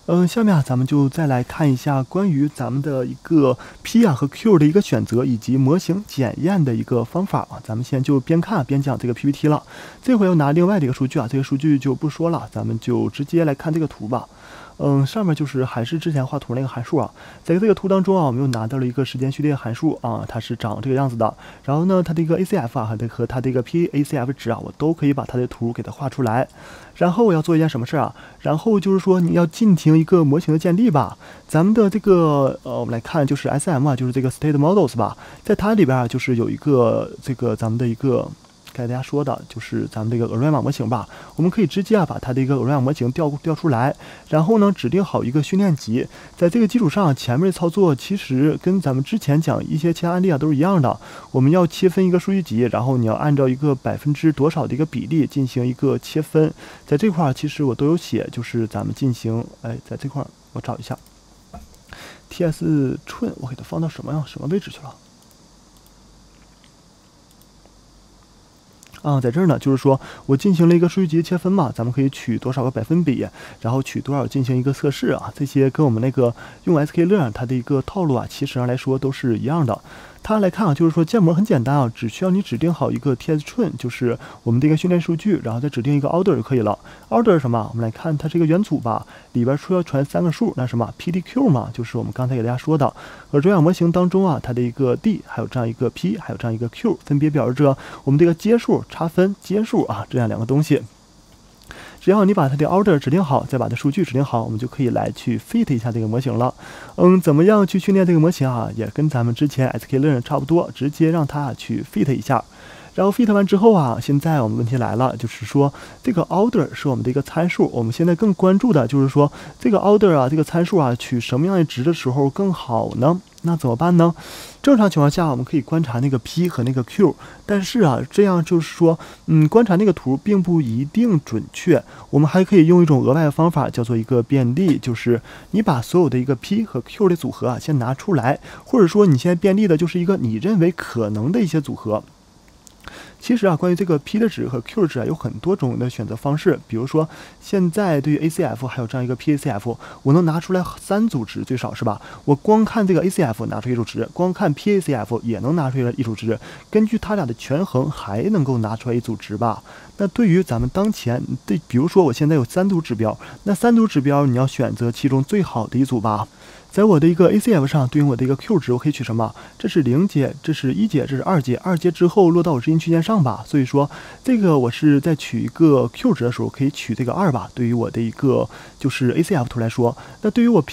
下面啊，咱们就再来看一下关于咱们的一个 P 啊和 Q 的一个选择，以及模型检验的一个方法啊。咱们先就边看边讲这个 PPT 了。这回要拿另外的一个数据啊，这个数据就不说了，咱们就直接来看这个图吧。上面就是还是之前画图那个函数啊，在这个图当中啊，我们又拿到了一个时间序列函数啊，它是长这个样子的。然后呢，它的一个 ACF 啊和它的一个 PACF 值啊，我都可以把它的图给它画出来。然后我要做一件什么事啊？然后就是说你要进行一个模型的建立吧。咱们的这个我们来看就是 SM 啊，就是这个 State Models 吧，在它里边啊，就是有一个这个咱们的一个。该大家说的就是咱们这个 ARIMA 模型吧，我们可以直接把它的一个 ARIMA 模型调出来，然后呢指定好一个训练集，在这个基础上，前面的操作其实跟咱们之前讲一些其他案例啊都是一样的。我们要切分一个数据集，然后你要按照一个%多少的一个比例进行一个切分，在这块其实我都有写，就是咱们进行在这块我找一下 TS 寸，我给它放到什么位置去了？在这儿呢，就是说我进行了一个数据集切分嘛，咱们可以取多少个百分比，然后取多少进行一个测试啊，这些跟我们那个用 sklearn 它的一个套路啊，其实上来说都是一样的。它来看啊，就是说建模很简单啊，只需要你指定好一个 TS train，就是我们的一个训练数据，然后再指定一个 order 就可以了。order 是什么？我们来看它这个元组吧，里边说要传3个数，那什么 PDQ 嘛，就是我们刚才给大家说的。而这样模型当中啊，它的一个 D 还有这样一个 P 还有这样一个 Q， 分别表示着我们这个接数、差分、接数啊这样2个东西。只要你把它的 order 指定好，再把它数据指定好，我们就可以来去 fit 一下这个模型了。怎么样去训练这个模型啊？也跟咱们之前 sklearn 差不多，直接让它去 fit 一下。然后 fit 完之后啊，现在我们问题来了，就是说这个 order 是我们的一个参数，我们现在更关注的就是说这个 order 啊，这个参数啊，取什么样的值的时候更好呢？那怎么办呢？正常情况下，我们可以观察那个 P 和那个 Q， 但是啊，这样就是说，观察那个图并不一定准确。我们还可以用一种额外的方法，叫做一个便利，就是你把所有的一个 P 和 Q 的组合啊，先拿出来，或者说你现在便利的就是一个你认为可能的一些组合。其实啊，关于这个 P 的值和 Q 值啊，有很多种的选择方式。比如说，现在对于 ACF 还有这样一个 PACF， 我能拿出来3组值，最少是吧？我光看这个 ACF 拿出一组值，光看 PACF 也能拿出来一组值，根据它俩的权衡还能够拿出来一组值吧？那对于咱们当前比如说我现在有3组指标，那3组指标你要选择其中最好的一组吧。在我的一个 ACF 上，对应我的一个 Q 值，我可以取什么？这是0阶，这是1阶，这是2阶，2阶之后落到我执行区间上吧。所以说，这个我是在取一个 Q 值的时候，可以取这个2吧。对于我的一个就是 ACF 图来说，那对于我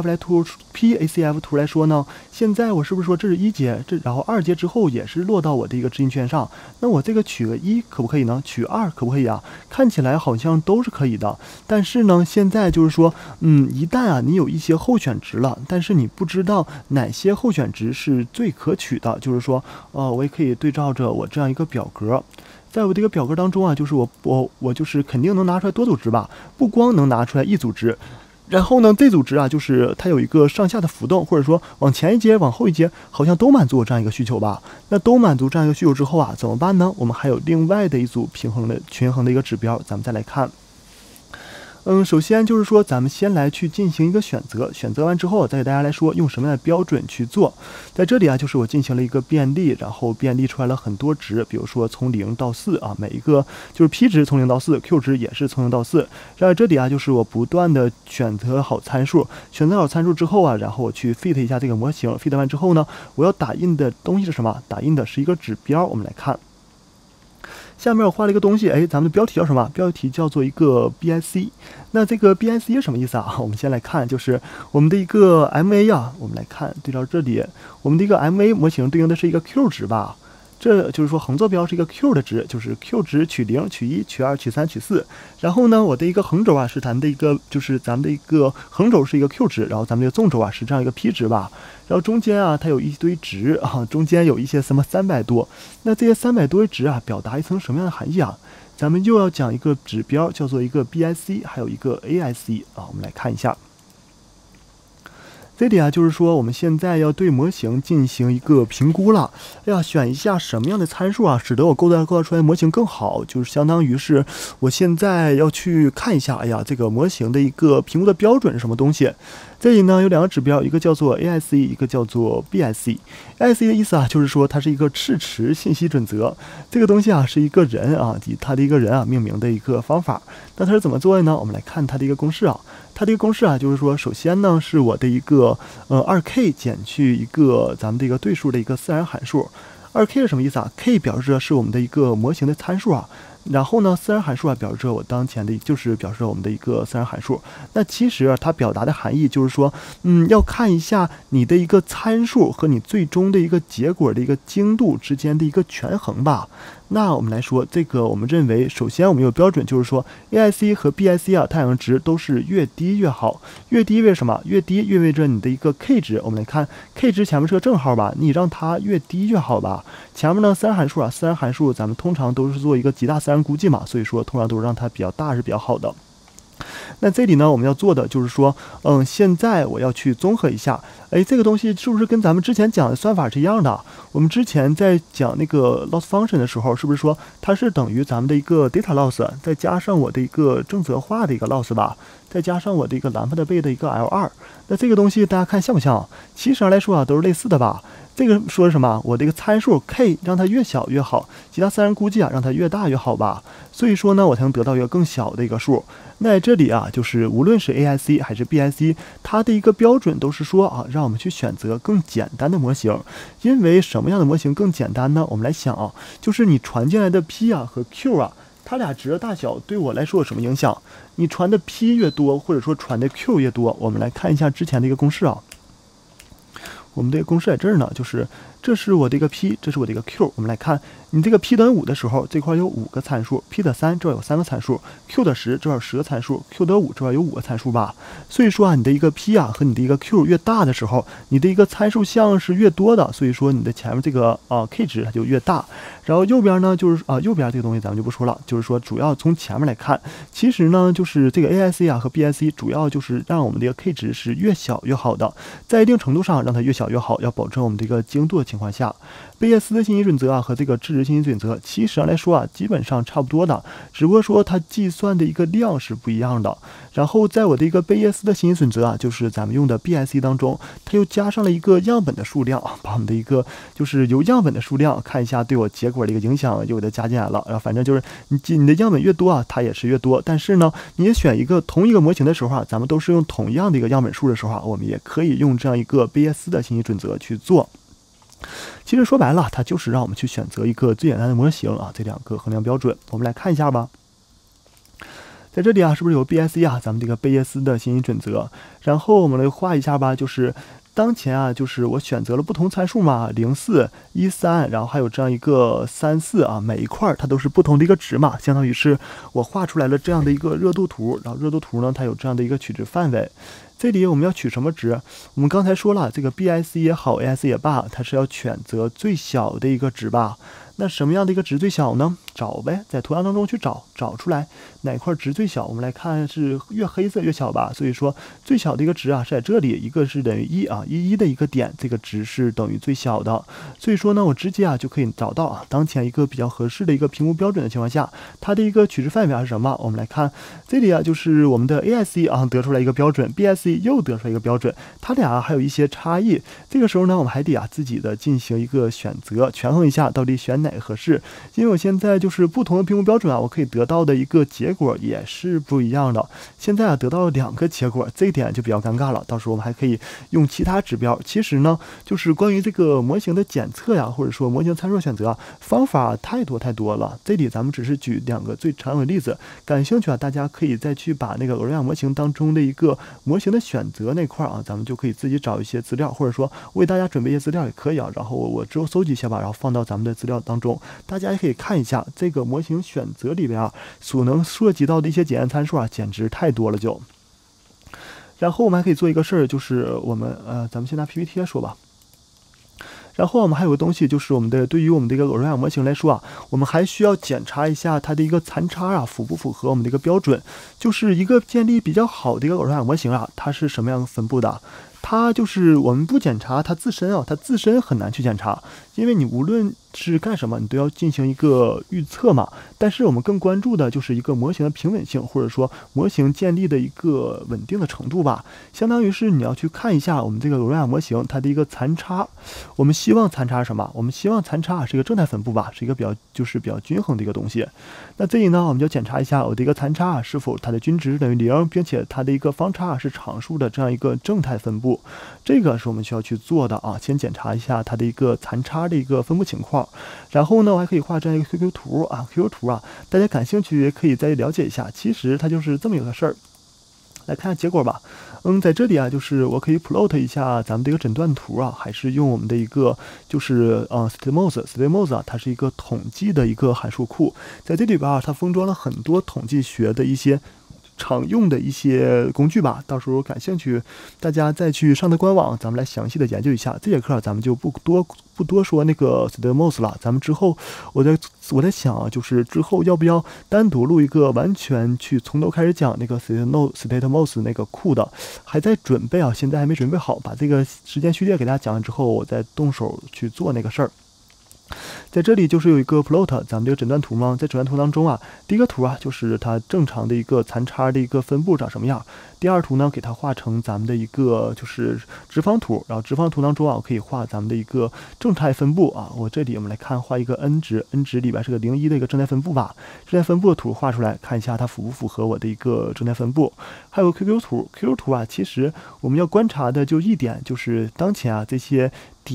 PACF 图来说呢，现在我是不是说这是1阶，然后2阶之后也是落到我的一个执行区间上？那我这个取个1可不可以呢？取2可不可以啊？看起来好像都是可以的，但是呢，现在就是说，一旦啊你有一些候选值了，但是你不知道哪些候选值是最可取的，就是说，我也可以对照着我这样一个表格，在我这个表格当中啊，就是我就是肯定能拿出来多组值吧，不光能拿出来一组值。然后呢，这组值啊，就是它有一个上下的浮动，或者说往前一阶、往后一阶，好像都满足我这样一个需求吧。那都满足这样一个需求之后啊，怎么办呢？我们还有另外的一组均衡的一个指标，咱们再来看。首先就是说，咱们先来去进行一个选择，选择完之后，再给大家来说用什么样的标准去做。在这里啊，就是我进行了一个便利，然后便利出来了很多值，比如说从0到4啊，每一个就是 P 值从0到4 ，Q 值也是从0到4。然后这里啊，就是我不断的选择好参数，选择好参数之后啊，然后我去 fit 一下这个模型 ，fit 完之后呢，我要打印的东西是什么？打印的是一个指标，我们来看。下面我画了一个东西，咱们的标题叫什么？标题叫做一个 BIC。那这个 BIC 是什么意思啊？我们先来看，就是我们的一个 MA 啊，我们来看对照这里，我们的一个 MA 模型对应的是一个 Q 值吧。这就是说横坐标是一个 Q 的值，就是 Q 值取0、取1、取2、取3、取4。然后呢，我的一个横轴啊是咱们的一个，就是咱们的一个横轴是一个 Q 值，然后咱们这个纵轴啊是这样一个 P 值吧。然后中间啊它有一堆值啊，中间有一些什么300多。那这些300多的值啊，表达一层什么样的含义啊？咱们又要讲一个指标，叫做一个 BIC， 还有一个 AIC 啊，我们来看一下。 这里啊，就是说我们现在要对模型进行一个评估了。哎呀，选一下什么样的参数啊，使得我构造出来的模型更好，就是相当于是我现在要去看一下，哎呀，这个模型的一个评估的标准是什么东西。这里呢有2个指标，一个叫做 AIC， 一个叫做 BIC。AIC 的意思啊，就是说它是一个赤池信息准则。这个东西啊是一个人啊，以他的一个人啊命名的一个方法。那它是怎么做的呢？我们来看它的一个公式啊。它这个公式啊，就是说，首先呢是我的一个2k 减去一个咱们的一个对数的一个自然函数。2k 是什么意思啊 ？k 表示着是我们的一个模型的参数啊。然后呢，自然函数啊，表示着我当前的就是表示着我们的一个自然函数。那其实它表达的含义就是说，要看一下你的一个参数和你最终的一个结果的一个精度之间的一个权衡吧。那我们来说，这个我们认为，首先我们有标准，就是说 AIC 和 BIC 啊，太阳值都是越低越好。越低意味着什么？越低意味着你的一个 k 值。我们来看 k 值前面是个正号吧，你让它越低越好吧。前面呢，自然函数啊，自然函数咱们通常都是做一个极大自然估计嘛，所以说通常都是让它比较大是比较好的。那这里呢，我们要做的就是说，现在我要去综合一下，这个东西是不是跟咱们之前讲的算法是一样的？我们之前在讲那个 loss function 的时候，是不是说它是等于咱们的一个 data loss 再加上我的一个正则化的一个 loss 吧，再加上我的一个兰帕的倍的一个 L2？那这个东西大家看像不像？其实上来说啊，都是类似的吧。这个说是什么？我的一个参数 k 让它越小越好，极大自然估计啊让它越大越好吧。所以说呢，我才能得到一个更小的一个数。那这里啊，就是无论是 AIC 还是 BIC， 它的一个标准都是说啊，让我们去选择更简单的模型。因为什么样的模型更简单呢？我们来想啊，就是你传进来的 P 啊和 Q 啊，它俩值的大小对我来说有什么影响？你传的 P 越多，或者说传的 Q 越多，我们来看一下之前的一个公式啊。我们这个公式在这儿呢，就是这是我的一个 P， 这是我的一个 Q。我们来看，你这个 P 等于5的时候，这块有5个参数 ，P 的3这块有3个参数 ，Q 的10这块有10个参数 ，Q 的5这块有5个参数吧。所以说啊，你的一个 P 啊和你的一个 Q 越大的时候，你的一个参数项是越多的，所以说你的前面这个K 值它就越大。然后右边呢就是右边这个东西咱们就不说了，就是说主要从前面来看，其实呢就是这个 AIC 啊和 BIC 主要就是让我们的一个 K 值是越小越好的，在一定程度上让它越小越好，要保证我们这个精度的情况下，贝叶斯的信息准则啊和这个质值信息准则其实上来说啊基本上差不多的，只不过说它计算的一个量是不一样的。然后在我的一个贝叶斯的信息准则啊，就是咱们用的 BIC 当中，它又加上了一个样本的数量，把我们的一个就是由样本的数量看一下对我结果的一个影响又给它加进来了。然后反正就是你的样本越多啊，它也是越多。但是呢，你也选一个同一个模型的时候啊，咱们都是用同样的一个样本数的时候啊，我们也可以用这样一个贝叶斯的信息准则去做。其实说白了，它就是让我们去选择一个最简单的模型啊，这2个衡量标准，我们来看一下吧。在这里啊，是不是有 BIC 啊？咱们这个贝叶斯的信息准则，然后我们来画一下吧。就是当前啊，就是我选择了不同参数嘛，04、13，然后还有这样一个34啊，每一块它都是不同的一个值嘛，相当于是我画出来了这样的一个热度图，然后热度图呢，它有这样的一个取值范围。这里我们要取什么值？我们刚才说了，这个 BIC 也好 ，AIC 也罢，它是要选择最小的一个值吧。那什么样的一个值最小呢？找呗，在图像当中去找出来哪块值最小。我们来看是越黑色越小吧，所以说最小的一个值啊是在这里，一个是等于1啊，11的一个点，这个值是等于最小的。所以说呢，我直接啊就可以找到啊当前一个比较合适的一个评估标准的情况下，它的一个取值范围是什么？我们来看这里啊，就是我们的 AIC 啊得出来一个标准 ，BIC 又得出来一个标准，它俩还有一些差异。这个时候呢，我们还得啊自己的进行一个选择，权衡一下到底选哪个合适。因为我现在就是不同的评估标准啊，我可以得到的一个结果也是不一样的。现在啊得到了2个结果，这一点就比较尴尬了。到时候我们还可以用其他指标。其实呢，就是关于这个模型的检测呀，或者说模型参数选择啊，方法太多了。这里咱们只是举2个最常用的例子，感兴趣啊，大家可以再去把那个欧瑞亚模型当中的一个模型的选择那块啊，咱们就可以自己找一些资料，或者说为大家准备一些资料也可以啊。然后我之后搜集一下吧，然后放到咱们的资料当中，大家也可以看一下这个模型选择里边啊，所能涉及到的一些检验参数啊，简直太多了就。然后我们还可以做一个事儿，就是我们咱们先拿 PPT 来说吧。然后我们还有个东西，就是对于我们的一个欧瑞亚模型来说啊，我们还需要检查一下它的一个残差啊，符不符合我们的一个标准。就是一个建立比较好的一个欧瑞亚模型啊，它是什么样分布的？ 它就是我们不检查它自身啊，它自身很难去检查，因为你无论是干什么，你都要进行一个预测嘛。但是我们更关注的就是一个模型的平稳性，或者说模型建立的一个稳定的程度吧。相当于是你要去看一下我们这个罗亚模型它的一个残差。我们希望残差是什么？我们希望残差是一个正态分布吧，是一个比较均衡的一个东西。那这里呢，我们就检查一下我的一个残差是否它的均值等于0，并且它的一个方差是常数的这样一个正态分布。这个是我们需要去做的啊，先检查一下它的一个残差的一个分布情况。然后呢，我还可以画这样一个 QQ 图啊 ，QQ 图啊，大家感兴趣也可以再了解一下。其实它就是这么一个事儿。来看下结果吧。在这里啊，就是我可以 plot 一下咱们的一个诊断图啊，还是用我们的一个就是StatMos 啊，它是一个统计的一个函数库，在这里边啊，它封装了很多统计学的一些常用的一些工具吧，到时候感兴趣，大家再去上的官网，咱们来详细的研究一下。这节课咱们就不多说那个 StatMos 了，咱们之后我在想啊，就是之后要不要单独录一个完全去从头开始讲那个 StatMos 那个库的，还在准备啊，现在还没准备好，把这个时间序列给大家讲完之后，我再动手去做那个事儿。在这里就是有一个 plot 咱们这个诊断图嘛，在诊断图当中啊，第一个图啊就是它正常的一个残差的一个分布长什么样，第二图呢给它画成咱们的一个就是直方图，然后直方图当中啊我可以画咱们的一个正态分布啊，我这里我们来看画一个 n 值里边是个01的一个正态分布吧，正态分布的图画出来看一下它符不符合我的一个正态分布。还有 QQ 图啊，其实我们要观察的就一点，就是当前啊这些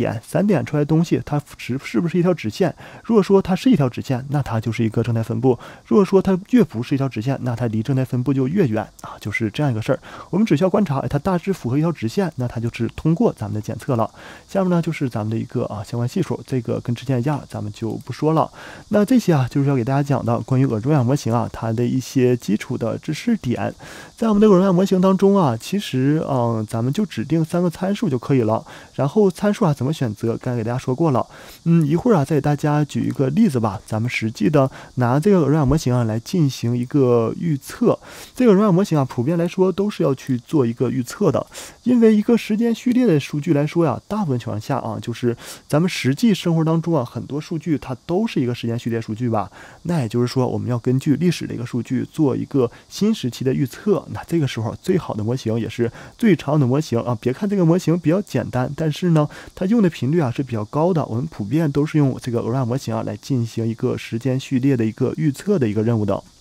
3点出来的东西，它是不是一条直线？如果说它是一条直线，那它就是一个正态分布；如果说它越不是一条直线，那它离正态分布就越远啊，就是这样一个事儿。我们只需要观察，它大致符合一条直线，那它就是通过咱们的检测了。下面呢就是咱们的一个相关系数，这个跟之前一样，咱们就不说了。那这些啊就是要给大家讲的关于耳中亚模型啊它的一些基础的知识点。在我们的耳中亚模型当中啊，其实咱们就指定3个参数就可以了。然后参数啊怎么选择，刚才给大家说过了。一会儿啊再给大家举一个例子吧，咱们实际的拿这个耳中亚模型啊来进行一个预测。这个耳中亚模型啊普遍来说都是要去做一个预测的，因为一个时间序列的数据来说呀，大部分情况下啊，就是咱们实际生活当中啊很多数据它都是一个时间序列数据吧。那也就是说我们要根据历史的一个数据做一个新时期的预测。那这个时候最好的模型也是最常用的模型啊，别看这个模型比较简单，但是呢它用的频率啊是比较高的，我们普遍都是用这个耳中亚模型啊来进行一个时间序列的一个预测的一个任务的。